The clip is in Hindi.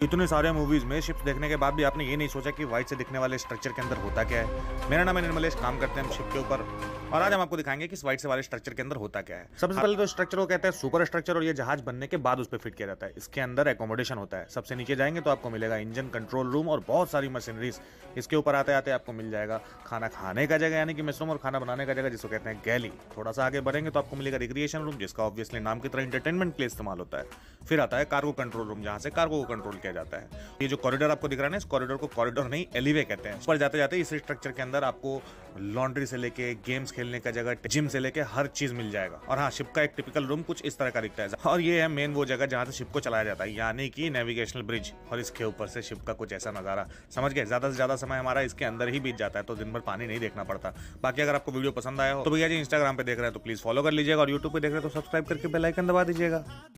इतने सारे मूवीज में शिप्स देखने के बाद भी आपने ये नहीं सोचा कि व्हाइट से दिखने वाले स्ट्रक्चर के अंदर होता क्या है। मेरा नाम है निर्मलेश, काम करते हैं हम शिप के ऊपर, और आज हम आपको दिखाएंगे कि इस व्हाइट से वाले स्ट्रक्चर के अंदर होता क्या है। सबसे पहले तो स्ट्रक्चर को कहते हैं सुपर स्ट्रक्चर, और ये जहाज बनने के बाद उस पर फिट किया जाता है। इसके अंदर एकोमोडेशन होता है। सबसे नीचे जाएंगे तो आपको मिलेगा इंजन, कंट्रोल रूम और बहुत सारी मशीनरीज। इसके ऊपर आते आते आपको मिल जाएगा खाना खाने का जगह यानी कि मेस रूम, और खाना बनाने का जगह जिसको कहते हैं गैली। थोड़ा सा आगे बढ़ेंगे तो आपको मिलेगा रिक्रिएशन रूम, जिसका ऑब्वियसली नाम की तरह एंटरटेनमेंट के लिए इस्तेमाल होता है। फिर आता है कार्गो कंट्रोल रूम, जहां से कार्गो को कंट्रोल किया जाता है। ये जो कॉरिडोर आपको दिख रहा है ना, इस कॉरिडोर को कॉरिडोर नहीं एलिवे कहते हैं। ऊपर जाते जाते इस स्ट्रक्चर के अंदर आपको लॉन्ड्री से लेके गेम्स खेलने का जगह, जिम से लेके हर चीज मिल जाएगा। और हाँ, शिप का एक टिपिकल रूम कुछ इस तरह का दिखता है, और ये है मेन वो जगह जहां से शिप को चलाया जाता है, यानी कि नेविगेशनल ब्रिज। और इसके ऊपर से शिप का कुछ ऐसा नजारा, समझ गए, ज्यादा से ज्यादा समय हमारा इसके अंदर ही बीत जाता है, तो दिन भर पानी नहीं देखना पड़ता। बाकी अगर आपको वीडियो पसंद आया हो तो भैया जी इंस्टाग्राम पे देख रहे हैं तो प्लीज फॉलो कर लीजिएगा, और यूट्यूब पे देख रहे हैं तो सब्सक्राइब करके बेल आइकन दबा दीजिएगा।